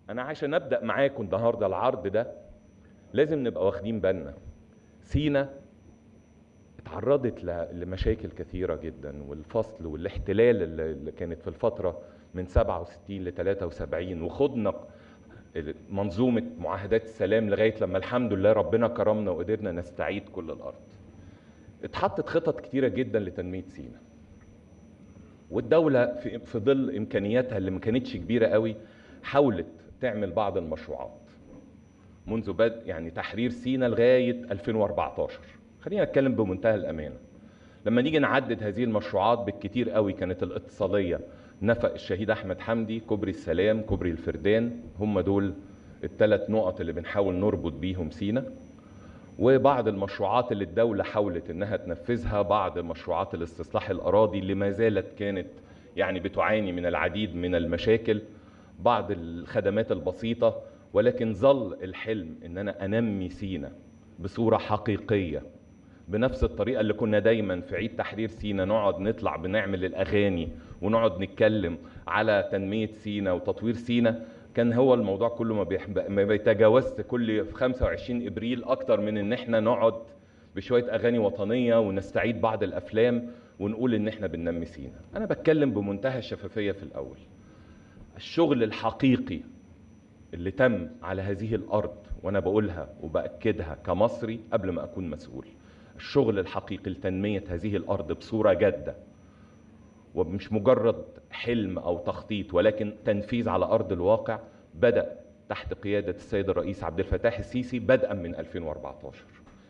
أنا عشان أبدأ معاكم النهاردة العرض ده لازم نبقى واخدين بالنا. سينا اتعرضت لمشاكل كثيرة جدا، والفصل والاحتلال اللي كانت في الفترة من 67 ل 73، وخضنا منظومة معاهدات السلام لغاية لما الحمد لله ربنا كرمنا وقدرنا نستعيد كل الأرض. اتحطت خطط كتيرة جدا لتنمية سينا، والدولة في ظل إمكانياتها اللي ما كانتش كبيرة قوي حاولت تعمل بعض المشروعات منذ بدء يعني تحرير سينا لغاية 2014. خلينا نتكلم بمنتهى الأمانة. لما نيجي نعدد هذه المشروعات بالكتير قوي كانت الاتصالية نفق الشهيد أحمد حمدي، كوبري السلام، كوبري الفردان، هم دول الثلاث نقط اللي بنحاول نربط بيهم سينا. وبعض المشروعات اللي الدولة حاولت انها تنفذها، بعض مشروعات الاستصلاح الأراضي اللي ما زالت كانت يعني بتعاني من العديد من المشاكل، بعض الخدمات البسيطة، ولكن ظل الحلم ان انا انمي سينا بصورة حقيقية بنفس الطريقة اللي كنا دايما في عيد تحرير سينا نقعد نطلع بنعمل الأغاني ونقعد نتكلم على تنمية سينا وتطوير سينا. كان هو الموضوع كله ما بيتجاوزش كل في 25 إبريل أكتر من إن احنا نقعد بشوية أغاني وطنية ونستعيد بعض الأفلام ونقول إن احنا بننمي سينا. أنا بتكلم بمنتهى الشفافية في الأول. الشغل الحقيقي اللي تم على هذه الأرض، وأنا بقولها وبأكدها كمصري قبل ما أكون مسؤول، الشغل الحقيقي لتنمية هذه الأرض بصورة جادة ومش مجرد حلم أو تخطيط ولكن تنفيذ على أرض الواقع بدأ تحت قيادة السيد الرئيس عبد الفتاح السيسي بدءا من 2014.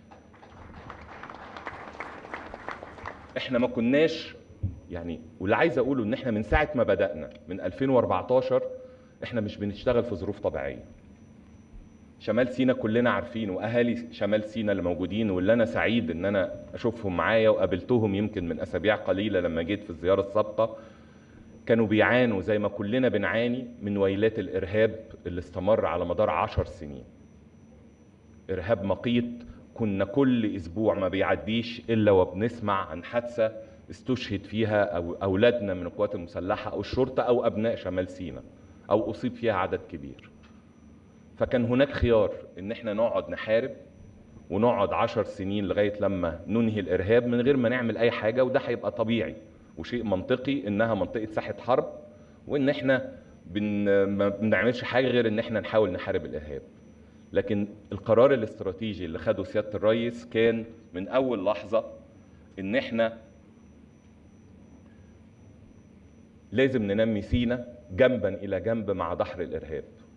احنا ما كناش يعني، واللي عايز أقوله إن احنا من ساعة ما بدأنا من 2014 احنا مش بنشتغل في ظروف طبيعية. شمال سينا كلنا عارفين، واهالي شمال سينا اللي موجودين واللي انا سعيد ان انا اشوفهم معايا وقابلتهم يمكن من اسابيع قليله لما جيت في الزياره السابقه، كانوا بيعانوا زي ما كلنا بنعاني من ويلات الارهاب اللي استمر على مدار 10 سنين. ارهاب مقيت، كنا كل اسبوع ما بيعديش الا وبنسمع عن حادثه استشهد فيها او اولادنا من القوات المسلحه او الشرطه او ابناء شمال سينا او اصيب فيها عدد كبير. فكان هناك خيار ان احنا نقعد نحارب ونقعد 10 سنين لغاية لما ننهي الارهاب من غير ما نعمل اي حاجة، وده هيبقى طبيعي وشيء منطقي انها منطقة ساحة حرب، وان احنا ما بنعملش حاجة غير ان احنا نحاول نحارب الارهاب. لكن القرار الاستراتيجي اللي خده سيادة الرئيس كان من اول لحظة ان احنا لازم ننمي سينا جنبا الى جنب مع دحر الارهاب.